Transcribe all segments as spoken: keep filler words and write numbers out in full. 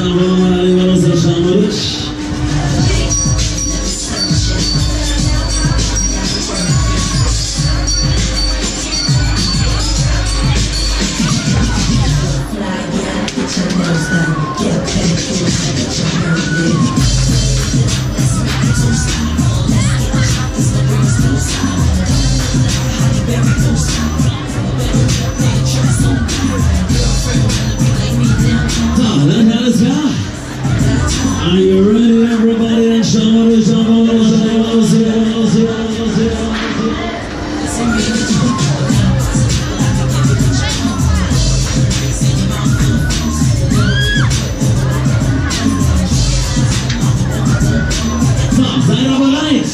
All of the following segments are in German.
Are you ready, everybody? And somebody, somebody, somebody, somebody, somebody, So, seid ihr bereit?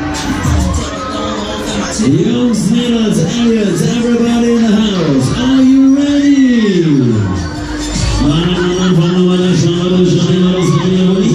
Jungs, Mädels, Aliens, everybody in the house, are you ready? Meine Damen und Herren, schauen wir, schauen wir, schauen wir,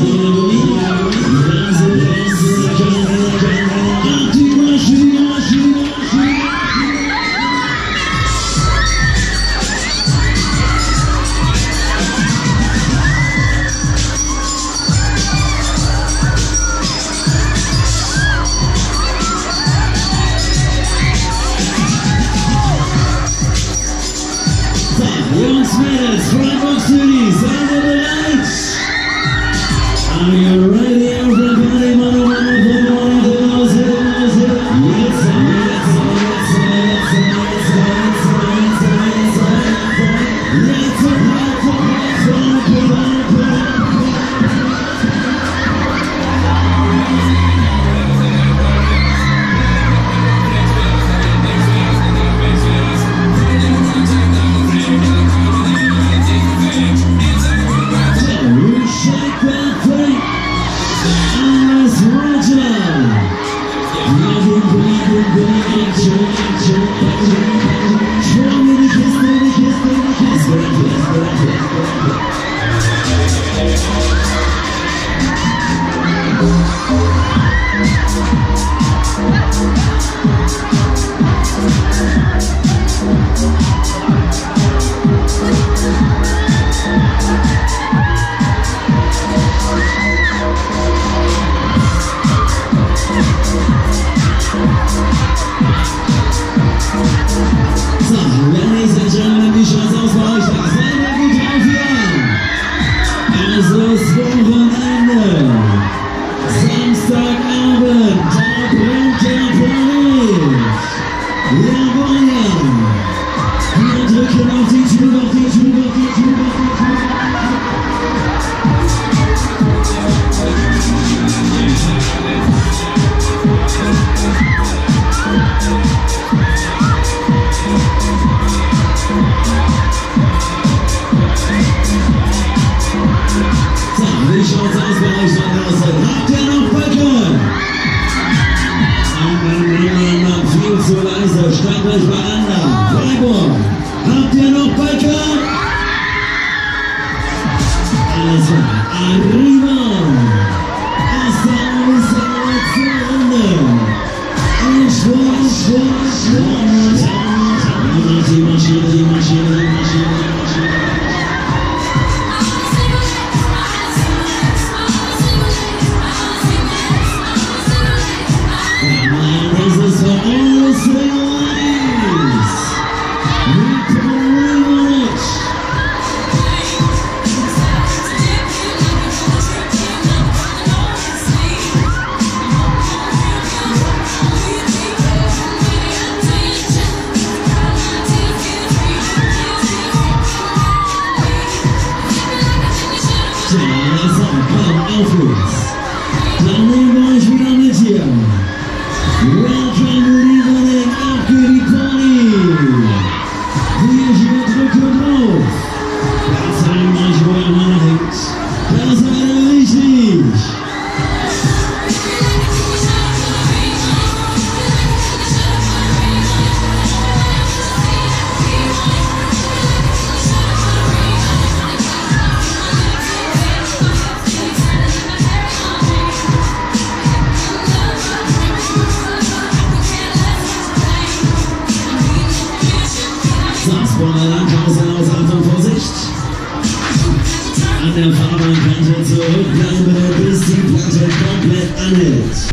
Jungs, Mädels, Freiburg City, seid ihr bereit? Are you ready, everybody? Mano, mano, mano, mano, raus, hier, raus, hier. Jetzt, jetzt, jetzt, jetzt, jetzt, jetzt, jetzt, an der Fahrbahnkante zurückbleiben, bis die Platte komplett anhält.